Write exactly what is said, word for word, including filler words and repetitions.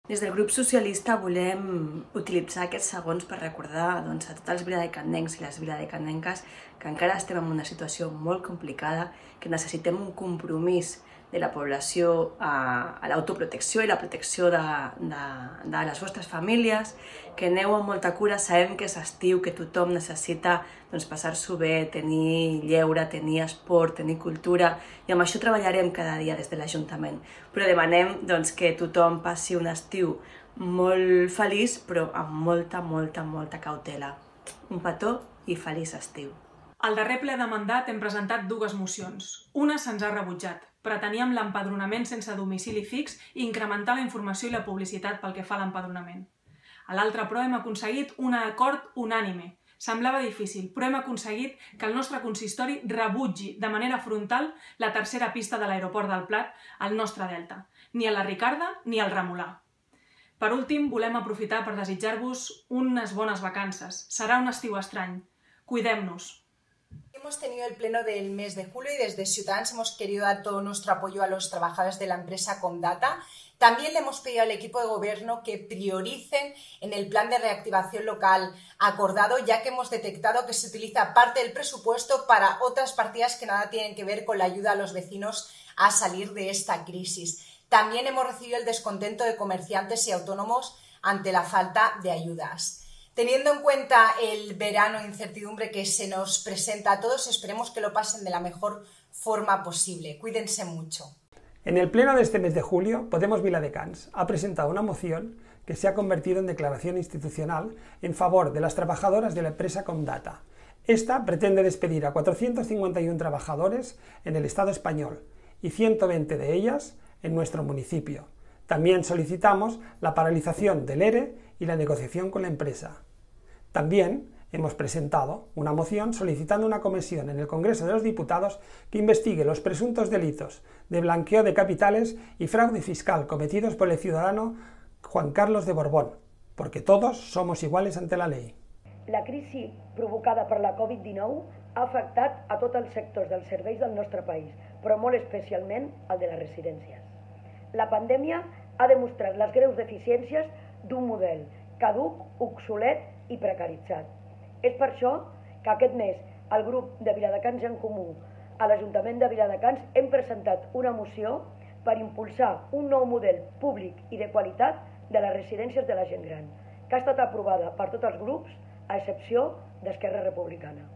Des del grup socialista volem utilitzar aquests segons per recordar doncs, a tots els viladecandencs i les viladecandenques que encara estem en una situació molt complicada, que necessitem un compromís de la població a, a l'autoprotecció i la protecció de, de, de les vostres famílies, que aneu amb molta cura, sabem que és estiu, que tothom necessita doncs, passar-s'ho bé, tenir lleure, tenir esport, tenir cultura, i amb això treballarem cada dia des de l'Ajuntament. Però demanem doncs, que tothom passi un estiu molt feliç, però amb molta, molta, molta cautela. Un petó i feliç estiu. Al darrer ple de mandat hem presentat dues mocions. Una se'ns ha rebutjat. Preteníem l'empadronament sense domicili fix i incrementar la informació i la publicitat pel que fa a l'empadronament. A l'altre, però, hem aconseguit un acord unànime. Semblava difícil, però hem aconseguit que el nostre consistori rebutgi de manera frontal la tercera pista de l'aeroport del Prat al nostre delta, ni a la Ricarda ni al Remolà. Per últim, volem aprofitar per desitjar-vos unes bones vacances. Serà un estiu estrany. Cuidem-nos. Hemos tenido el pleno del mes de julio y desde Ciutadans hemos querido dar todo nuestro apoyo a los trabajadores de la empresa Comdata. También le hemos pedido al equipo de gobierno que prioricen en el plan de reactivación local acordado, ya que hemos detectado que se utiliza parte del presupuesto para otras partidas que nada tienen que ver con la ayuda a los vecinos a salir de esta crisis. También hemos recibido el descontento de comerciantes y autónomos ante la falta de ayudas. Teniendo en cuenta el verano de incertidumbre que se nos presenta a todos, esperemos que lo pasen de la mejor forma posible. Cuídense mucho. En el pleno de este mes de julio, Podemos Viladecans ha presentado una moción que se ha convertido en declaración institucional en favor de las trabajadoras de la empresa Comdata. Esta pretende despedir a cuatrocientos cincuenta y uno trabajadores en el Estado español y ciento veinte de ellas en nuestro municipio. También solicitamos la paralización del ERE y la negociación con la empresa. También hemos presentado una moción solicitando una comisión en el Congreso de los Diputados que investigue los presuntos delitos de blanqueo de capitales y fraude fiscal cometidos por el ciudadano Juan Carlos de Borbón, porque todos somos iguales ante la ley. La crisi provocada per la Covid dinou ha afectat a tots els sectors dels serveis del nostre país, però molt especialment el de les residències. La pandèmia ha demostrat les greus deficiències d'un model caduc, obsolet i precaritzat. És per això que aquest mes el grup de Viladecans en Comú a l'Ajuntament de Viladecans hem presentat una moció per impulsar un nou model públic i de qualitat de les residències de la gent gran, que ha estat aprovada per tots els grups, a excepció d'Esquerra Republicana.